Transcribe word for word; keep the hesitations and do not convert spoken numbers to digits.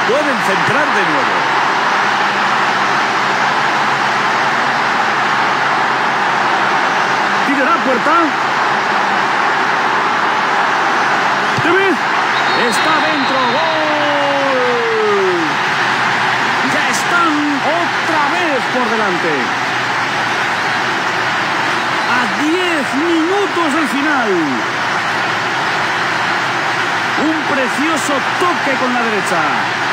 pueden centrar de nuevo. Tirará a puerta. David. Está dentro. ¡Gol! Ya están otra vez por delante. A diez minutos del final. Un precioso toque con la derecha.